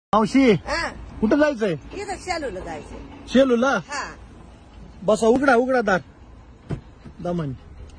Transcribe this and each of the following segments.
मावशी हा कुठं जायचंय? इथं शालूला जायचं. शेलूला. हा बसा, उघडा उघडा दार. दमन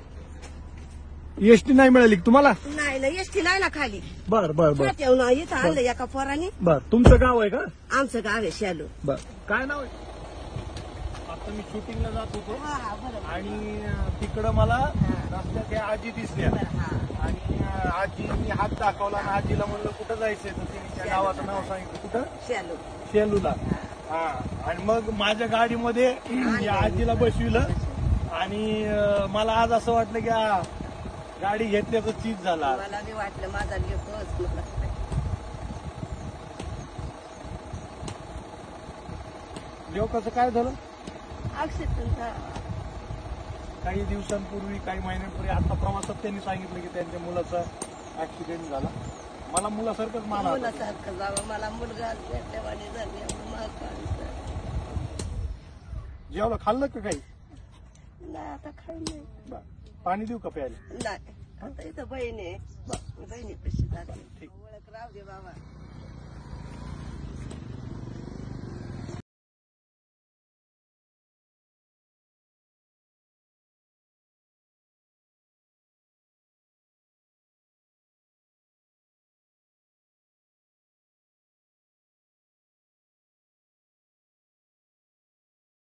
एसटी नाही मिळाली का तुम्हाला? नाही ना एसटी नाही ना खाली. बर बर बर फाट्यावरून इथं आणलं एका पोराने. बर. तुमचं गाव आहे का? आमचं गाव आहे शालू. बर. काय नाव आहे? आता मी शूटिंगला जात होतो हा बरोबर. आणि तिकडं मला रस्त्यात त्या आजी दिसल्या हा आणि आजीनी हात दाखवला आणि आजीला म्हणलं कुठं जायचंय, तर तिने त्या गावाचं नाव सांगितलं. कुठं? शालू. शेलूला. हा. आणि मग माझ्या गाडीमध्ये या आजीला बसविलं आणि मला आज असं वाटलं की गाडी घेतल्याचं चीज झाला. मला बी वाटलं माझा लेखच. कसं काय झालं? अक्षय तुमचा काही दिवसांपूर्वी, काही महिन्यांपूर्वी आता प्रवासात त्यांनी सांगितलं की त्यांच्या मुलाचा ऍक्सिडेंट झाला. मला मुलासारखंच माना. मुलासारखं जावं. मला मुलगा भेटल्यावाणी झाली. जेवलं खाल्लं का काही? नाही आता खाई नाही. बरं. पाणी देऊ का प्यायला? नाही आता इथं बहीण आहे. बहिणी कशी जाते. ठीक. ओळख राहू दे बाबा.